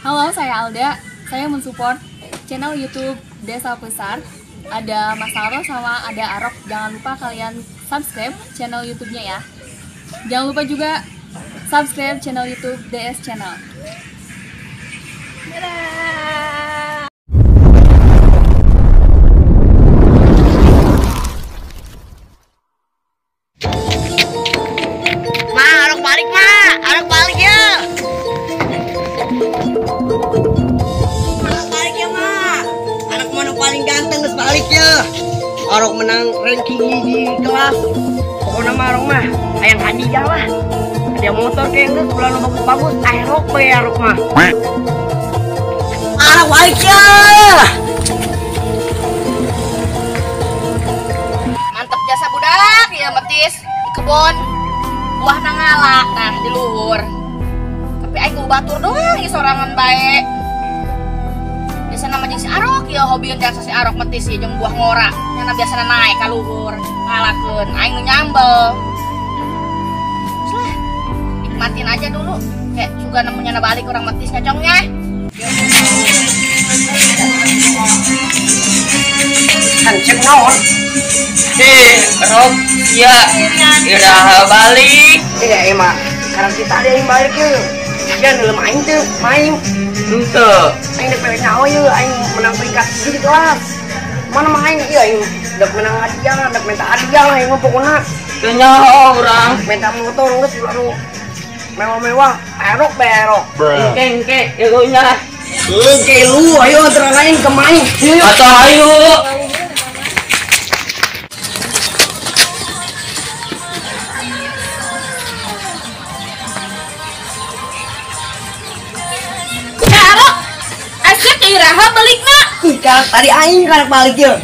Halo, saya Alda. Saya mensupport channel YouTube Desa Besar. Ada Mas Aro sama ada Arok. Jangan lupa kalian subscribe channel YouTube-nya ya. Jangan lupa juga subscribe channel YouTube DS Channel. Dadah. Arok balik ya. Balik ya, Ma. Anak mana paling ganteng geus balik ya. Arok menang ranking di kelas. Pokoknya mah Arok mah hayang hadiah lah. Hadiah motor kayak geus bulan bagus-bagus. Arok bae Arok mah. Arok balik ya. Mantap jasa budak ya metis di kebon. Buah nangalak nah di luhur. Tapi aing ku batur doang ieu sorangan bae. Biasa nama jeung si Arok ya hobieun jasa si Arok metis ieu jeung buah ngora. Nya biasana naik ka luhur, ngalakeun aing nu nyambel. Lah, nikmatin aja dulu. Kayak juga nemunya balik orang metis ngacongnya. Hancur naon? Rob, iya, udah balik. Iya, emak. Sekarang kita ada yang balik yuk. Jangan dulu main tuh, main. Tuh. Aing udah pengen nyawa yuk, aing menang peringkat di kelas. Mana main? Iya, aing udah menang hadiah, udah minta hadiah lah, aing pokoknya. Kenyaho orang. Minta motor, terus baru mewah-mewah. Erok, berok. Engke, egonya. Oke, lu, ayo antara lain ke main. Atau ayo. Iraha balik nak. Ika tadi aing karek balik ya.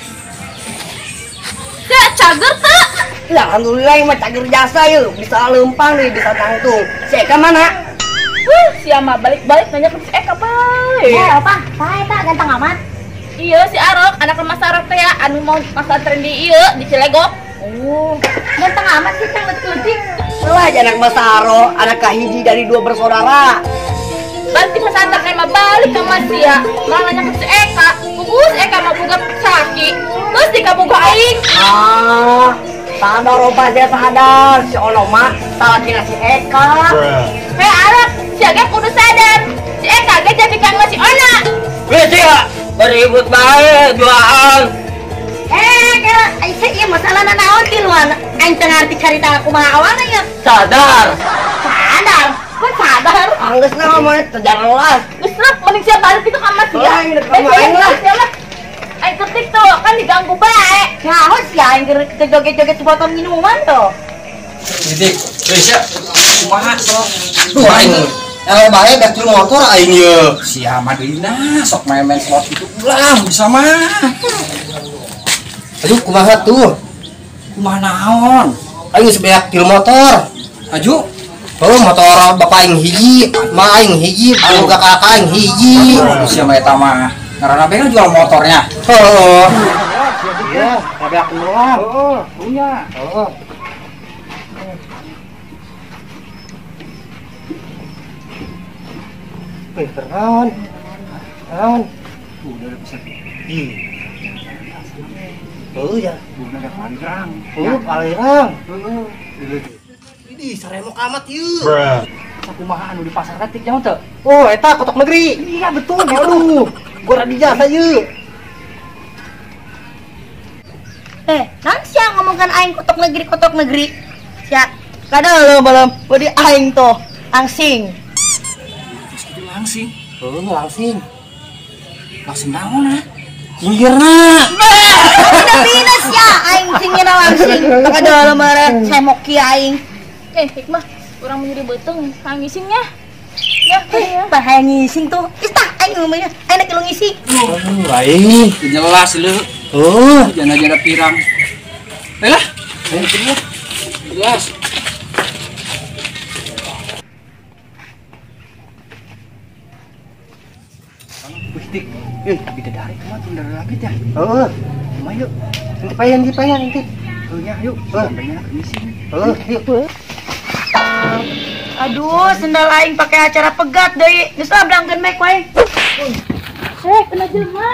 Ya cager tak? Ya alhamdulillah yang mah cager jasa yuk. Bisa lempang nih, bisa tangtung. Si Eka mana? Si Ama balik-balik nanya ke si Eka bae. Ya apa? Bae tak ganteng amat. Iya si Arok, anak Mas Arok teh ya anu mau pasantren di ieu di Cilegok. Oh, ganteng amat sih teh leutik. Lah anak Mas Aro, anak kahiji dari 2 bersaudara. Banti pesantren mah balik ke Mas ya. Malah nanya ke si Eka. Kugus Eka mah boga saki. Terus dikaboga aing. Sadar opa dia sadar. Si Ono mah salah tina si Eka. Hei Arok, si Eka kudu sadar. Si Eka ge jadi kang si Ona. Wes ya, beribut bae jualan. Aisyah iya masalah naon ti luan. Aing teu ngarti carita kumaha awalna ya. Sadar. Sadar. Kok sadar? Anggeus na mah terjalan. Geus rek mending sia balik itu ka Mas ya. Aing lah. Aing ketik tuh kan diganggu bae. Nyaho sih aing joget-joget botol minuman tuh. Titik, wes ya. Kumaha bro? Duh aing eleh bae betul motor aing ye. Si Amadina sok main-main slot itu ulah bisa mah. Aduh kumaha tuh? Kumaha naon? Aing sebeak til motor. Aju. Oh motor bapak aing hiji, ma aing hiji, boga kakak aing hiji. Si eta mah karena pengen jual motornya. Oh. Iya, ada aku doang. Oh, punya. Oh. Naon? Naon? Udah bisa. Oh ya. Udah ada panjang. Oh, palirang. Ini saremok amat yeuh. Kumaha anu di pasar ketik nyaho teu? Oh, eta kotok negeri. Iya betul. Aduh, gua radi jasa yeuh. Nan sia ngomongkan aing kotok negeri. Sia, kada lo belum. Bodi aing tuh angsing. Langsing. Oh, langsing. Langsing naon ah? Singgirna. Udah minus ya aing singira langsing. Kada lo mare semok kieu aing. Hikmah, orang menjadi beteng ngisingnya. Ya, ya. Bahaya ngising tuh. Istah aing ngomongnya. Aing nak ngisi. Lain. Jelas lu. Oh, Jana-jana pirang. Lah. Jelas. Wistik. Bidadari kemana tuh dari langit ya? oh. Cuma yuk. Nanti payan nanti. Oh ya, yuk. Banyak misi. Oh, yuk. Aduh, sendal aing pakai acara pegat deui. Geus lah belangkeun mek wae. Kena jelema.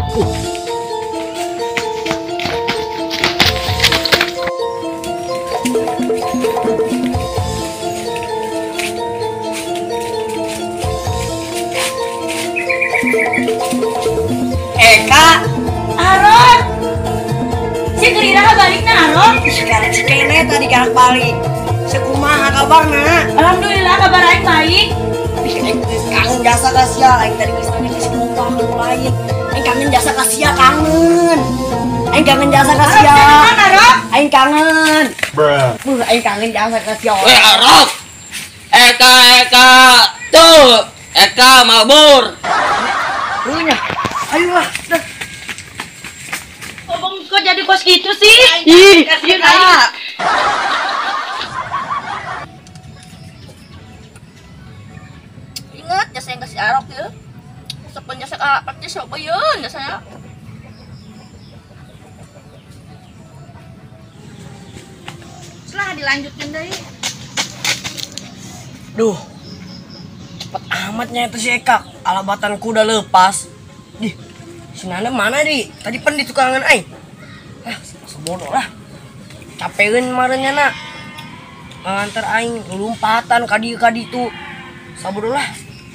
Eka, Aron. Si gerira balik na Aron. sekarang si Kene tadi galak balik. Sekumaha kabarna? Alhamdulillah kabar aing baik. Kangen jasa kasia, aing tadi geus nanya ke si Kumpah ke lain. Aing kangen jasa kasia kangen. Aing kangen jasa kasia. Aron. Aing kangen. Aing kangen jasa kasia. Arok. Eka, tuh. Eka mabur. Punya. Ayolah. Kok jadi bos gitu sih? Ih, kasihan Kak. Ingat jasa yang kasih Arok ya. Sepen jasa pasti siapa yeun jasanya. Setelah dilanjutin deh. Duh. Cepet amatnya itu si Eka. Alabatanku udah lepas. Di. Si Nana mana di? Tadi pen di tukangan aing. Ah, sebodoh lah. Capeun marenya nak. Nganter aing lompatan kadi tu. Sabodoh lah.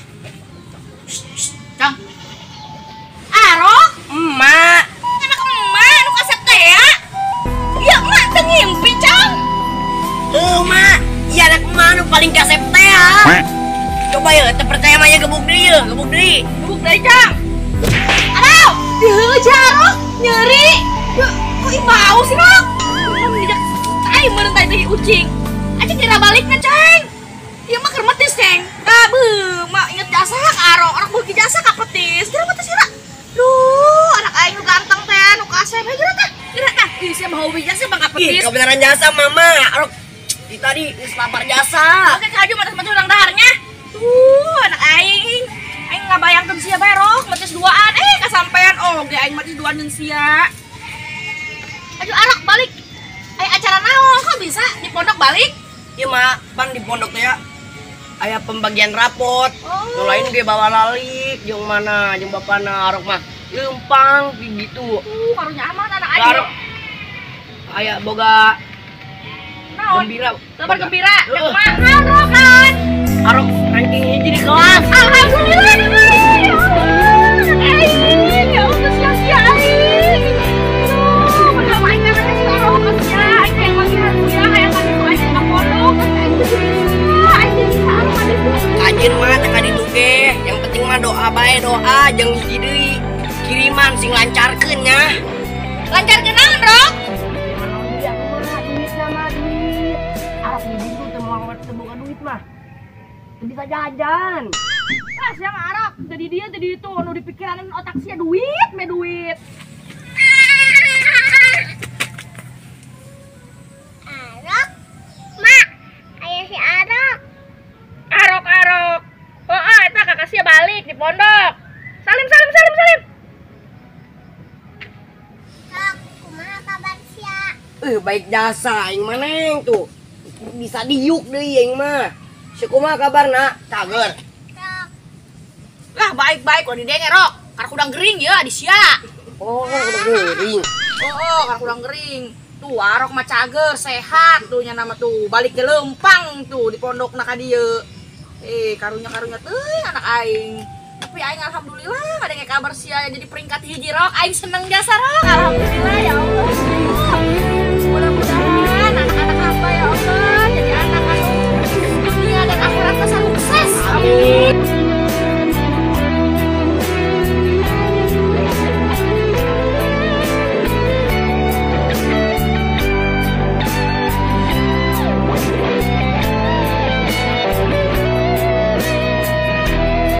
Cang. Arok, Emak. anak emak nu kasep teh ya. Ya emak teu ngimpi, Cang. Emak. Iya anak emak nu paling kasep teh ya. Coba ya, teu percaya mah ya gebuk deui ya, gebuk deui. Bubuk deui, Cang. Arok, diheujah Arok, nyeri. Kok ih bau sih, Rok? Kamu dijak tai meureun tai teh ucing. Aja kira balikna, Ceng. Ieu mah keur metis, Ceng. Mak inget jasa ka Arok beuki jasa ka petis. Kira metis sira. Duh, anak aing nu ganteng teh, nu kasep kira teh. Kira tah, ih sia mah hobi jasa bang ka Ih, petis. kebenaran jasa mama. Arok. Di tadi geus lapar jasa. Oke, kaju matas-matas urang daharnya. Anak aing. Aing ngabayangkeun sia bae Rok, metis duaan. Kasampean oge aing metis duaan jeung sia. Aduh Arok balik. Acara naon kok bisa di pondok balik? Iya mak, pan di pondok teh ya. Aya pembagian rapot. Oh. Nu lain ge bawa lalik jeung mana jeung bapana Arok mah leumpang gitu. Karunya aman anak aing. Arok aya boga Naon? gembira. Kabar gembira. Heeh. Kumaha Rok kan? Arok ranking hiji di kelas. Alhamdulillah anak aing. Ya Allah, anak aing. Ya Allah sia-sia aing. Aduh, padahal aing kan si Arok kan sia. Aing yang lagi ya kayak kan itu aing ke pondok. Aing jadi Arok ada tuh. Kajin mah teh kaditu ge. Yang penting mah doa bae doa jeung hiji deui kiriman sing lancarkeun nya. Lancar kenaon, Rok? Bisa jajan. Ah, siang Arok. Jadi dia jadi itu nu dipikiranin otak sia duit, me duit. Arok, mak, ayah si Arok. Arok. Oh, eta kakak sia balik di pondok. Salim. Sok, kumaha kabar sia? Baik jasa aing maneng tuh. Bisa diuk deui aing mah. Sakumaha kabarna? Cager. Sok, Lah baik-baik kalau di denge Rok. Karena kudang gering ya di sia. Oh, udah geuring. Karena kudang gering. Tuh Arok mah cager, sehat tuh nya nama tuh. Balik ke lempang tuh di pondok nak ka dieu. Karunya teuing anak aing. Tapi aing alhamdulillah ada kabar sia jadi peringkat hiji Rok. Aing seneng jasa Rok. Alhamdulillah ya Allah.